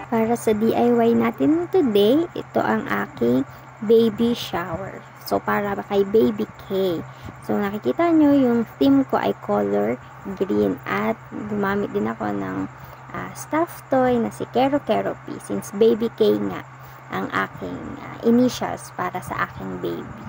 Para sa DIY natin today, ito ang aking baby shower. So, para kay Baby K. So, nakikita nyo yung theme ko ay color green. At gumamit din ako ng stuffed toy na si Kero Kero P. Since Baby K nga ang aking initials para sa aking baby.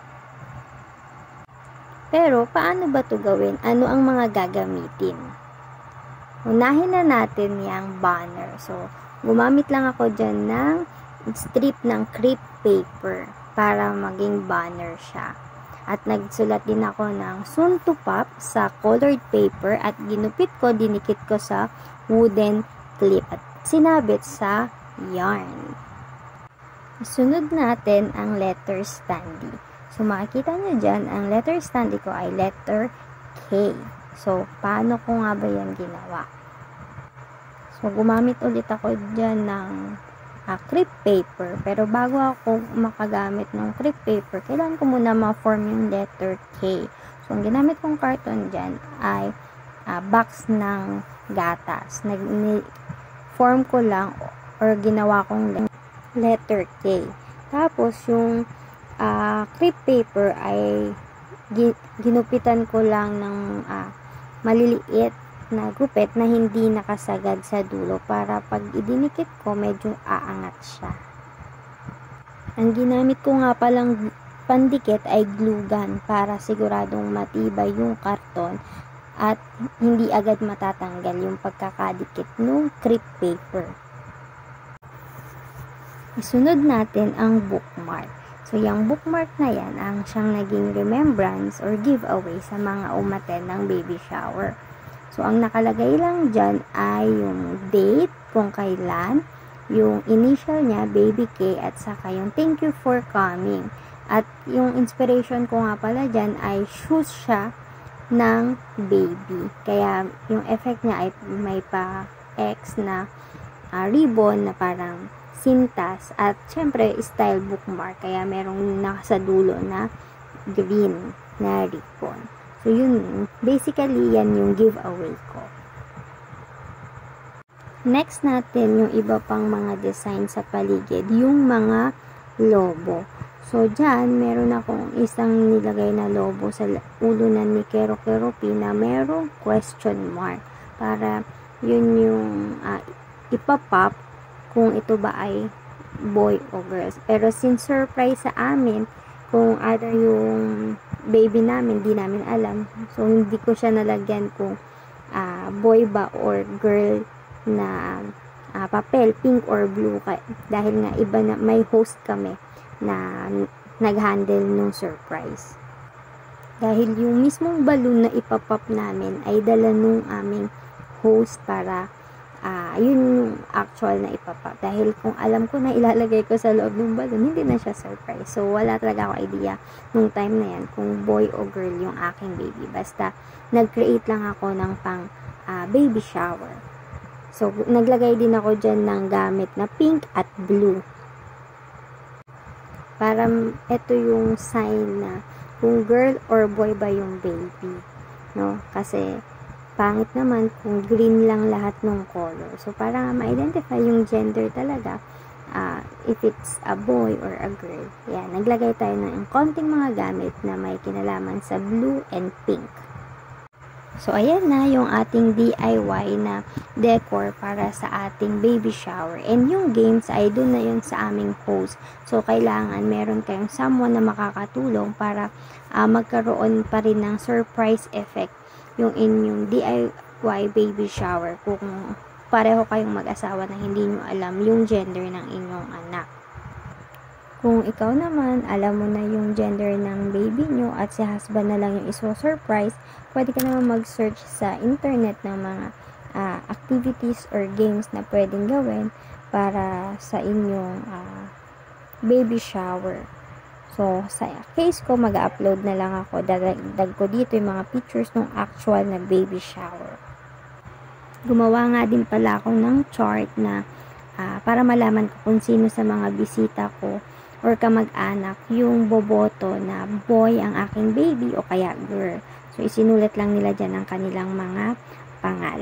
Pero, paano ba ito gawin? Ano ang mga gagamitin? Unahin na natin yung banner. So, gumamit lang ako dyan ng strip ng crepe paper para maging banner siya. At nagsulat din ako ng soon to pop sa colored paper at ginupit ko, dinikit ko sa wooden clip at sinabit sa yarn. Sunod natin ang letter standy. So, makikita nyo dyan, ang letter standy ko ay letter K. So, paano ko nga ba yan ginawa? So, gumamit ulit ako dyan ng crepe paper. Pero bago ako makagamit ng crepe paper, kailangan ko muna ma-form yung letter K. So, ang ginamit kong carton dyan ay box ng gatas. Form ko lang or ginawa kong letter K. Tapos, yung crepe paper ay ginupitan ko lang ng maliliit na gupit na hindi nakasagad sa dulo para pag idinikit ko medyo aangat siya. Ang ginamit ko nga palang pandikit ay glue gun para siguradong matibay yung karton at hindi agad matatanggal yung pagkakadikit ng crepe paper. Isunod natin ang bookmark. So, yung bookmark na yan ang siyang naging remembrance or giveaway sa mga umattend ng baby shower. So, ang nakalagay lang dyan ay yung date, kung kailan, yung initial niya, Baby K, at saka yung thank you for coming. At yung inspiration ko nga pala dyan ay shoes siya ng baby. Kaya yung effect niya ay may pa X na ribbon na parang sintas at syempre style bookmark. Kaya merong nasa dulo na green na ribbon. So, yun, basically, yan yung giveaway ko. Next natin, yung iba pang mga design sa paligid, yung mga lobo. So, dyan, meron akong isang nilagay na lobo sa ulo na ni Kero Kero P na merong question mark. Para yun yung ipapop kung ito ba ay boy o girls. Pero since surprise sa amin, kung ano yung baby namin, di namin alam. So, hindi ko siya nalagyan kung boy ba or girl na papel, pink or blue. Dahil nga iba na, may host kami na nag-handle nung surprise. Dahil yung mismong balloon na ipapop namin ay dala nung aming host para yun yung actual na ipapop. Dahil kung alam ko na ilalagay ko sa loob ng balon, hindi na siya surprise. So, wala talaga ako idea nung time na yan kung boy o girl yung aking baby. Basta, nag-create lang ako ng pang baby shower. So, naglagay din ako dyan ng gamit na pink at blue. Para ito yung sign na kung girl or boy ba yung baby. No? Kasi, pangit naman kung green lang lahat ng color. So, para ma-identify yung gender talaga, if it's a boy or a girl. Yan, naglagay tayo ng konting mga gamit na may kinalaman sa blue and pink. So, ayan na yung ating DIY na decor para sa ating baby shower. And yung games ay dun na yun sa aming host. So, kailangan meron kayong someone na makakatulong para magkaroon pa rin ng surprise effect yung inyong DIY baby shower kung pareho kayong mag-asawa na hindi nyo alam yung gender ng inyong anak. Kung ikaw naman, alam mo na yung gender ng baby nyo at si husband na lang yung iso-surprise, pwede ka naman mag-search sa internet ng mga activities or games na pwedeng gawin para sa inyong baby shower. So, sa case ko, mag-upload na lang ako. Dagdag ko dito yung mga pictures ng actual na baby shower. Gumawa nga din pala ako ng chart na para malaman ko kung sino sa mga bisita ko or kamag-anak yung boboto na boy ang aking baby o kaya girl. So, isinulat lang nila dyan ang kanilang mga pangalan.